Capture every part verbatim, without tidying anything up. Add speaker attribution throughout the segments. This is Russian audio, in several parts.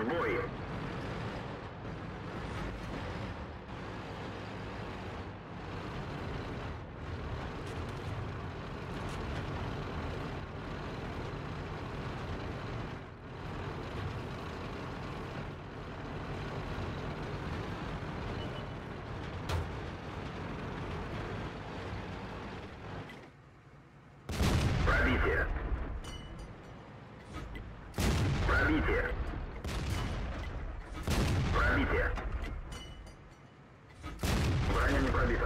Speaker 1: В бой! Пробитие! Пробитие! Пробитие! Броня не пробита.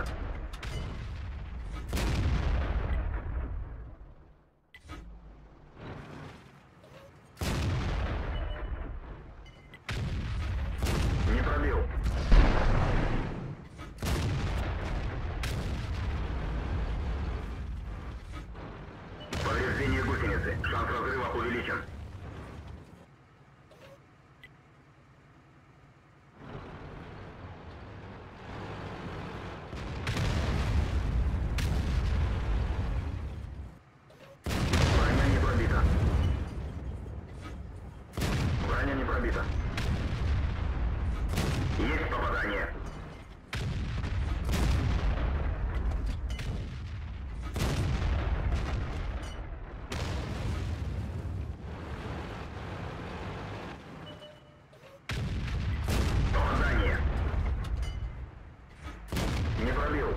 Speaker 1: Не пробил. Повреждение гусеницы. Шанс разрыва увеличен. Броня не пробита. Броня не пробита. Есть попадание. Попадание. Не пробил.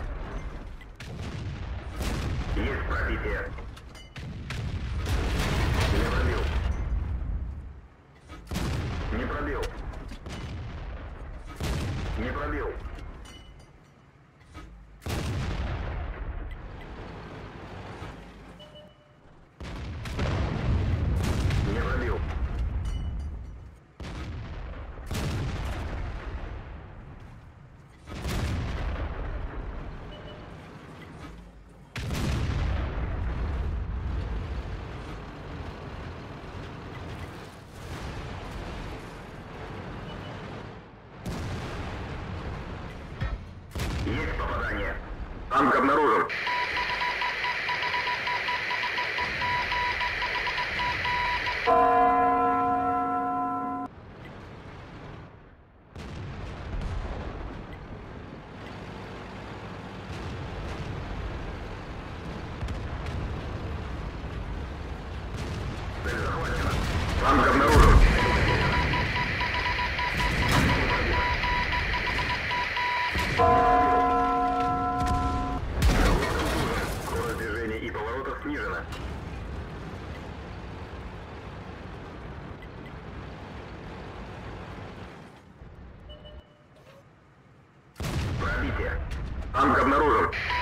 Speaker 1: Есть пробитие. Не пробил. Не пробил. Не пробил. Не пробил. Есть попадание. Танк обнаружен. Цель захвачена. Танк обнаружен. Скорость движения и поворотов снижена. Пробитие. Танк обнаружен.